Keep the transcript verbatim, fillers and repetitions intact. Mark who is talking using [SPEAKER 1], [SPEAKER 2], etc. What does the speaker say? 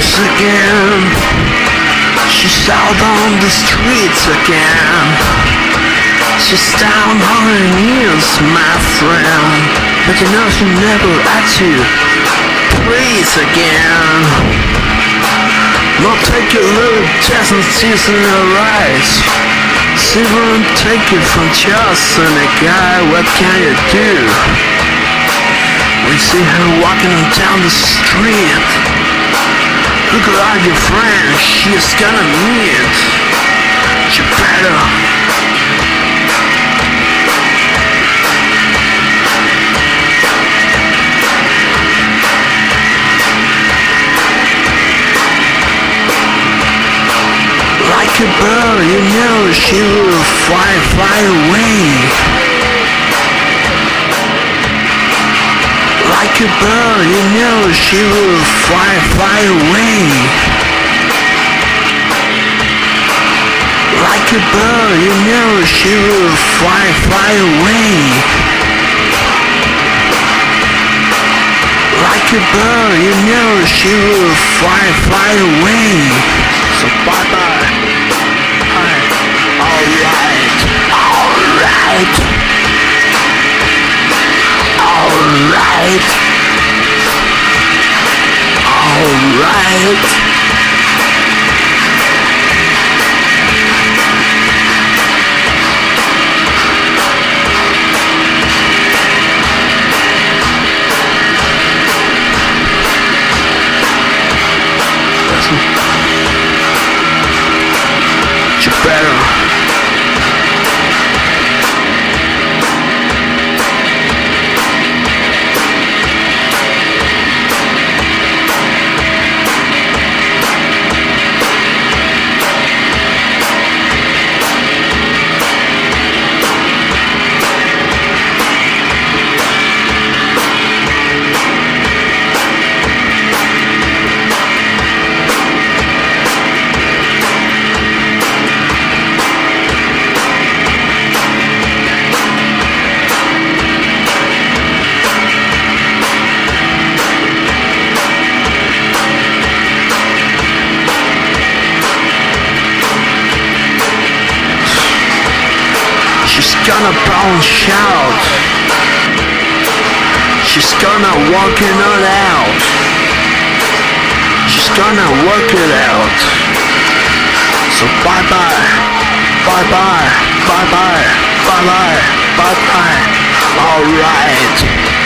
[SPEAKER 1] again. She's out on the streets again. She's down on her knees, my friend, but you know she never asked you please again. Now take a look, just and tears in her eyes. She won't take it from just a guy. What can you do? We see her walking down the street. Look like your friend, she's gonna meet. You better like a bird, you know she will fly, fly away. Like a bird, you know she will fly, fly away. Like a bird, you know she will fly, fly away. Like a bird, you know she will fly, fly away. So bye bye. Alright, alright. Alright, alright. Listen, you better. She's gonna bounce out. She's gonna work it all out. She's gonna work it out. So bye bye, bye bye, bye bye, bye bye, bye bye. Alright.